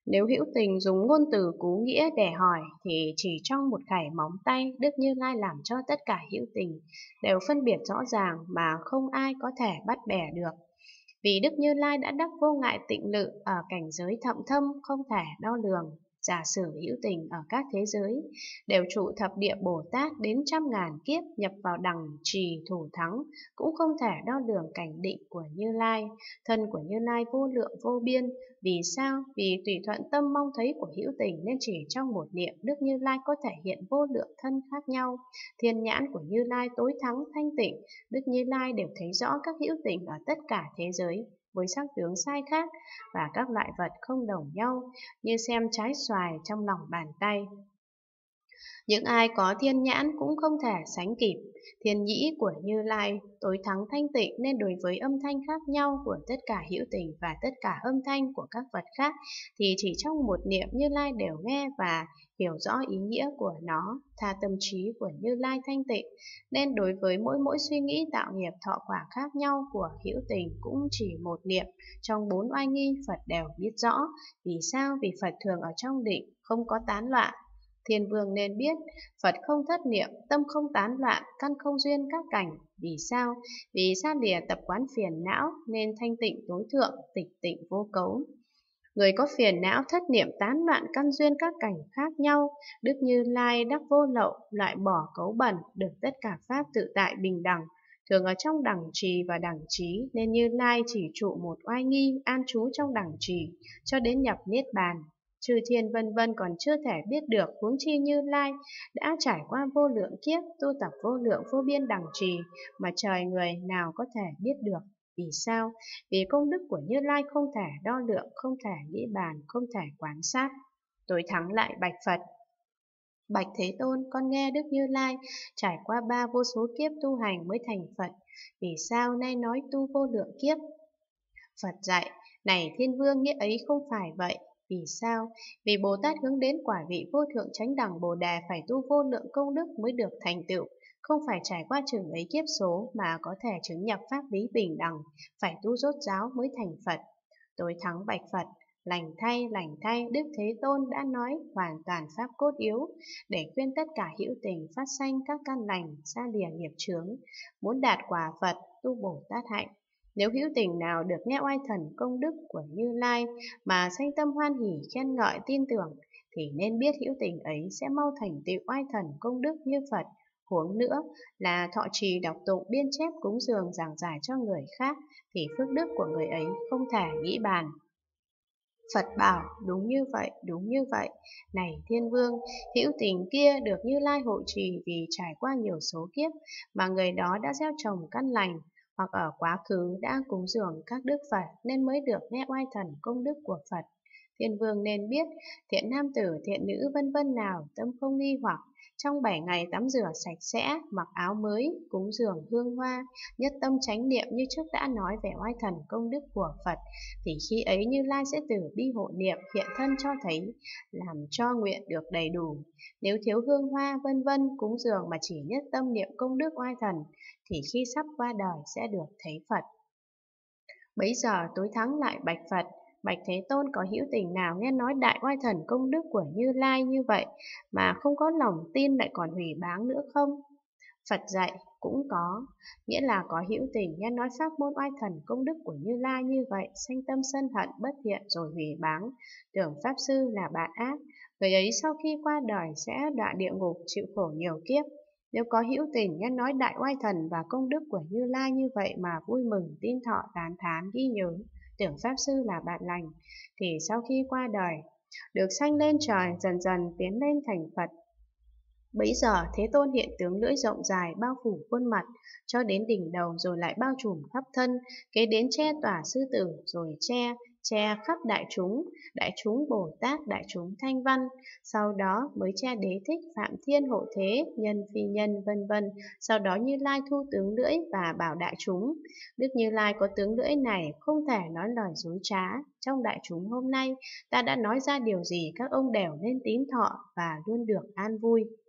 Nếu hữu tình dùng ngôn từ cú nghĩa để hỏi thì chỉ trong một khẩy móng tay, Đức Như Lai làm cho tất cả hữu tình đều phân biệt rõ ràng mà không ai có thể bắt bẻ được. Vì Đức Như Lai đã đắc vô ngại tịnh lự ở cảnh giới thậm thâm không thể đo lường. Giả sử hữu tình ở các thế giới đều trụ thập địa Bồ Tát đến trăm ngàn kiếp nhập vào đằng trì thủ thắng, cũng không thể đo lường cảnh định của Như Lai. Thân của Như Lai vô lượng vô biên. Vì sao? Vì tùy thuận tâm mong thấy của hữu tình nên chỉ trong một niệm, Đức Như Lai có thể hiện vô lượng thân khác nhau. Thiên nhãn của Như Lai tối thắng thanh tịnh, Đức Như Lai đều thấy rõ các hữu tình ở tất cả thế giới với sắc tướng sai khác và các loại vật không đồng nhau, như xem trái xoài trong lòng bàn tay. Những ai có thiên nhãn cũng không thể sánh kịp. Thiên nhĩ của Như Lai tối thắng thanh tịnh nên đối với âm thanh khác nhau của tất cả hữu tình và tất cả âm thanh của các vật khác thì chỉ trong một niệm Như Lai đều nghe và hiểu rõ ý nghĩa của nó. Tha tâm trí của Như Lai thanh tịnh nên đối với mỗi suy nghĩ tạo nghiệp thọ quả khác nhau của hữu tình cũng chỉ một niệm trong bốn oai nghi Phật đều biết rõ. Vì sao? Vì Phật thường ở trong định, không có tán loạn. Thiên vương nên biết, Phật không thất niệm, tâm không tán loạn, căn không duyên các cảnh. Vì sao? Vì xa lìa tập quán phiền não nên thanh tịnh tối thượng, tịch tịnh vô cấu. Người có phiền não thất niệm tán loạn căn duyên các cảnh khác nhau, Đức Như Lai đắc vô lậu, loại bỏ cấu bẩn, được tất cả pháp tự tại bình đẳng. Thường ở trong đẳng trì và đẳng trí nên Như Lai chỉ trụ một oai nghi an trú trong đẳng trì cho đến nhập niết bàn. Chư thiên vân vân còn chưa thể biết được, huống chi Như Lai đã trải qua vô lượng kiếp tu tập vô lượng vô biên đẳng trì mà trời người nào có thể biết được. Vì sao? Vì công đức của Như Lai không thể đo lượng, không thể nghĩ bàn, không thể quan sát. Tối thắng lại bạch Phật: Bạch Thế Tôn, con nghe Đức Như Lai trải qua ba vô số kiếp tu hành mới thành Phật. Vì sao nay nói tu vô lượng kiếp? Phật dạy: Này Thiên Vương, nghĩa ấy không phải vậy. Vì sao? Vì Bồ Tát hướng đến quả vị vô thượng chánh đẳng Bồ Đề phải tu vô lượng công đức mới được thành tựu, không phải trải qua chừng ấy kiếp số mà có thể chứng nhập pháp lý bình đẳng, phải tu rốt ráo mới thành Phật. Tối thắng bạch Phật: Lành thay, Đức Thế Tôn đã nói hoàn toàn pháp cốt yếu để khuyên tất cả hữu tình phát sanh các căn lành, xa lìa nghiệp chướng, muốn đạt quả Phật, tu Bồ Tát hạnh. Nếu hữu tình nào được nghe oai thần công đức của Như Lai mà sanh tâm hoan hỉ khen ngợi tin tưởng thì nên biết hữu tình ấy sẽ mau thành tựu oai thần công đức như Phật. Huống nữa là thọ trì đọc tụng biên chép cúng dường giảng giải cho người khác thì phước đức của người ấy không thể nghĩ bàn. Phật bảo: Đúng như vậy. Này Thiên Vương, hữu tình kia được Như Lai hộ trì vì trải qua nhiều số kiếp mà người đó đã gieo trồng căn lành, hoặc ở quá khứ đã cúng dường các đức Phật nên mới được nghe oai thần công đức của Phật. Thiên Vương nên biết, thiện nam tử, thiện nữ vân vân nào tâm không nghi hoặc, trong 7 ngày tắm rửa sạch sẽ, mặc áo mới, cúng dường hương hoa, nhất tâm chánh niệm như trước đã nói về oai thần công đức của Phật, thì khi ấy Như Lai sẽ từ bi hộ niệm hiện thân cho thấy, làm cho nguyện được đầy đủ. Nếu thiếu hương hoa vân vân cúng dường mà chỉ nhất tâm niệm công đức oai thần, thì khi sắp qua đời sẽ được thấy Phật. Bấy giờ tối thắng lại bạch Phật: Bạch Thế Tôn, có hữu tình nào nghe nói đại oai thần công đức của Như Lai như vậy mà không có lòng tin lại còn hủy báng nữa không? Phật dạy: Cũng có, nghĩa là có hữu tình nghe nói pháp môn oai thần công đức của Như Lai như vậy, sanh tâm sân hận bất thiện rồi hủy báng, tưởng pháp sư là bạn ác, người ấy sau khi qua đời sẽ đọa địa ngục chịu khổ nhiều kiếp. Nếu có hữu tình nghe nói đại oai thần và công đức của Như Lai như vậy mà vui mừng, tin thọ, tán thán, ghi nhớ, tưởng pháp sư là bạn lành, thì sau khi qua đời, được sanh lên trời, dần dần tiến lên thành Phật. Bấy giờ Thế Tôn hiện tướng lưỡi rộng dài bao phủ khuôn mặt cho đến đỉnh đầu, rồi lại bao trùm khắp thân, kế đến che tỏa sư tử, rồi che khắp đại chúng Bồ Tát, đại chúng Thanh Văn, sau đó mới che Đế Thích, Phạm Thiên, Hộ Thế, Nhân Phi Nhân vân vân. Sau đó Như Lai thu tướng lưỡi và bảo đại chúng: Đức Như Lai có tướng lưỡi này không thể nói lời dối trá. Trong đại chúng hôm nay ta đã nói ra điều gì các ông đều nên tín thọ và luôn được an vui.